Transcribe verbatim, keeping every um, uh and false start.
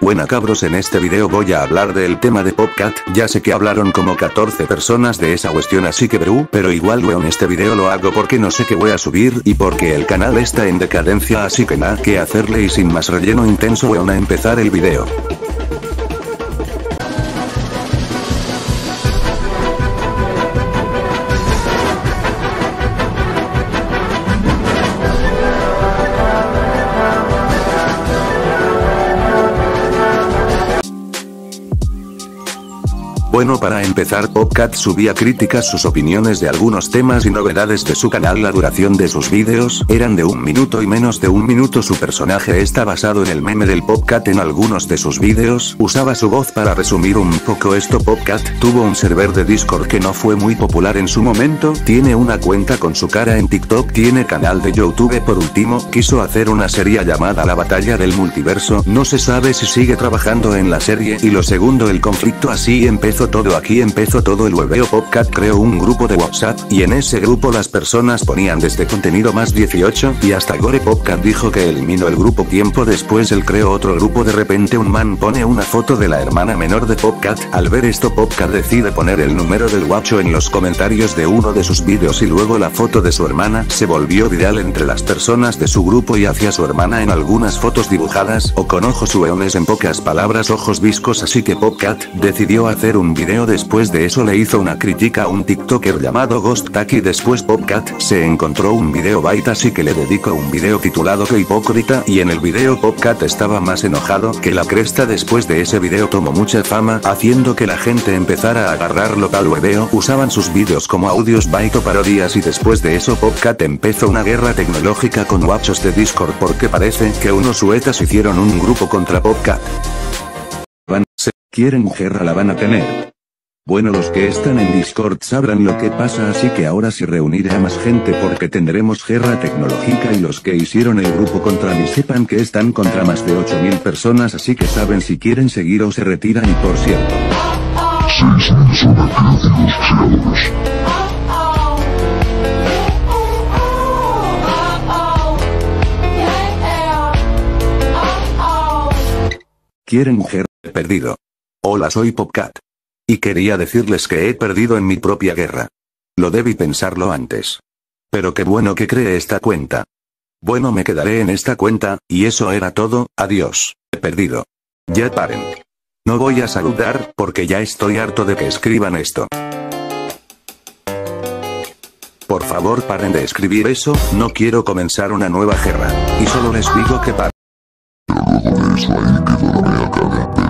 Buena cabros, en este video voy a hablar del tema de PopCat. Ya sé que hablaron como catorce personas de esa cuestión, así que bro, pero igual weón, este video lo hago porque no sé qué voy a subir y porque el canal está en decadencia, así que nada que hacerle y sin más relleno intenso weón, a empezar el video. Bueno, para empezar, PopCat subía críticas, sus opiniones de algunos temas y novedades de su canal. La duración de sus vídeos eran de un minuto y menos de un minuto. Su personaje está basado en el meme del PopCat. En algunos de sus vídeos usaba su voz para resumir un poco esto. PopCat tuvo un server de Discord que no fue muy popular en su momento, tiene una cuenta con su cara en TikTok, tiene canal de YouTube. Por último, quiso hacer una serie llamada La Batalla del Multiverso, no se sabe si sigue trabajando en la serie. Y lo segundo, el conflicto. Así empezó todo, aquí empezó todo el hueveo. PopCat creó un grupo de WhatsApp, y en ese grupo las personas ponían desde contenido más dieciocho, y hasta gore. PopCat dijo que eliminó el grupo. Tiempo después él creó otro grupo. De repente un man pone una foto de la hermana menor de PopCat. Al ver esto, PopCat decide poner el número del guacho en los comentarios de uno de sus vídeos, y luego la foto de su hermana se volvió viral entre las personas de su grupo y hacia su hermana en algunas fotos dibujadas o con ojos hueones, en pocas palabras ojos viscos. Así que PopCat decidió hacer un video. Después de eso le hizo una crítica a un tiktoker llamado Ghost Taki. Después PopCat se encontró un video bait, así que le dedicó un video titulado Que hipócrita, y en el video PopCat estaba más enojado que la cresta. Después de ese video tomó mucha fama, haciendo que la gente empezara a agarrarlo pa'l hueveo. Usaban sus vídeos como audios bait o parodias, y después de eso PopCat empezó una guerra tecnológica con guachos de Discord, porque parece que unos suetas hicieron un grupo contra PopCat. Van, se quieren guerra, la van a tener. Bueno, los que están en Discord sabrán lo que pasa, así que ahora sí reuniré a más gente porque tendremos guerra tecnológica, y los que hicieron el grupo contra mí sepan que están contra más de ocho mil personas, así que saben si quieren seguir o se retiran. Y por cierto, seis mil son agradecidos creadores. ¿quieren guerra? He perdido. Hola, soy PopCat. Y quería decirles que he perdido en mi propia guerra. Lo debí pensarlo antes. Pero qué bueno que creé esta cuenta. Bueno, me quedaré en esta cuenta, y eso era todo. Adiós. He perdido. Ya paren. No voy a saludar, porque ya estoy harto de que escriban esto. Por favor, paren de escribir eso, no quiero comenzar una nueva guerra. Y solo les digo que paren. Pero luego de eso ahí quedó la mea caga.